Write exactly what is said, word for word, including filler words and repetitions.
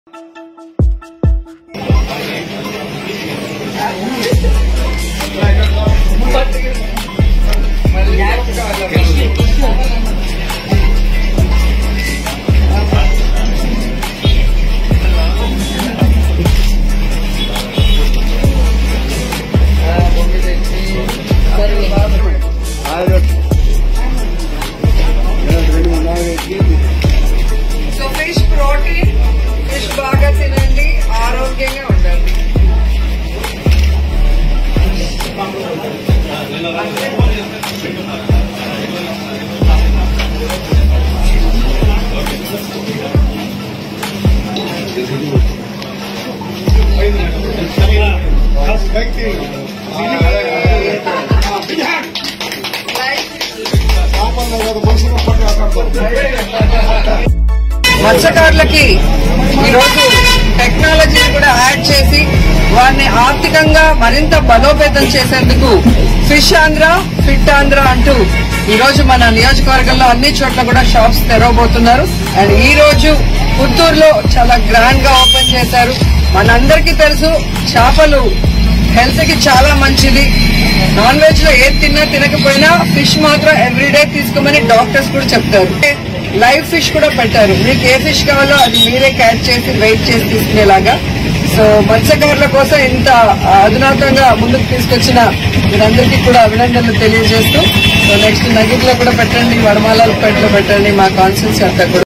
So fish protein, fish బాగా తినండి, ఆరోగ్యంగా ఉండండి. మత్స్యకారులకి ఈరోజు టెక్నాలజీని కూడా యాడ్ చేసి వారిని ఆర్థికంగా మరింత బలోపేతం చేసేందుకు ఫిష్ ఆంధ్ర, ఫిట్ ఆంధ్ర అంటూ ఈ రోజు మన నియోజకవర్గంలో అన్ని చోట్ల కూడా షాప్స్ తెరవబోతున్నారు. అండ్ ఈ రోజు పుత్తూరులో చాలా గ్రాండ్ గా ఓపెన్ చేశారు. మనందరికీ తెలుసు చేపలు హెల్త్ కి చాలా మంచిది. నాన్ వెజ్ లో ఏది తిన్నా తినకపోయినా ఫిష్ మాత్రం ఎవ్రీడే తీసుకోమని డాక్టర్స్ కూడా చెప్తారు. లైవ్ ఫిష్ కూడా పెట్టారు. మీకు ఏ ఫిష్ కావాలో అది మీరే క్యాచ్ చేసి వెయిట్ చేసి తీసుకునేలాగా. సో మత్స్యకారుల కోసం ఇంత అధునాతంగా ముందుకు తీసుకొచ్చిన మీరందరికీ కూడా అభినందనలు తెలియజేస్తూ సో నెక్స్ట్ నగిట్లో కూడా పెట్టండి, వడమాలలో పెట్టలో పెట్టండి, మా కాన్సెన్స్ అంతా కూడా